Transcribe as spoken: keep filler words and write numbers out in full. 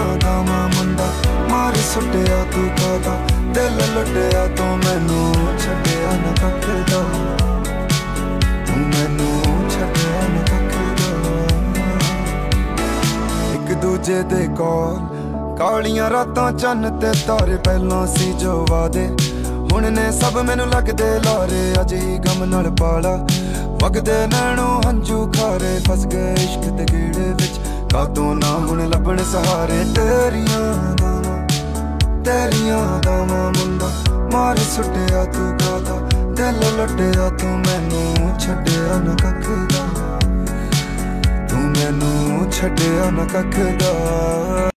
दामा मुंडा मार सुटिया तू कादा दिल लुटिया तू मैनू छड्डिया ना कख दा तू मैनू छड्डिया ना कख दा एक दूजे दे कॉल कालियां रातां चन्न ते तारे पहलों सी जो वादे हुण ने सब मैनू लगदे लारे अज ही गम नाल पाला वगदे नैणों हंजू खारे फस गए इश्क दे गेड़े विच कातों ना हुण लभण सहारे तेरियां दावां तेरियां दावां मुंडा मार सुटिया तू गादा दिल लुटिया तू मैनू छड्डिया ना कख दा तू मैनू छड्डिया ना कख दा।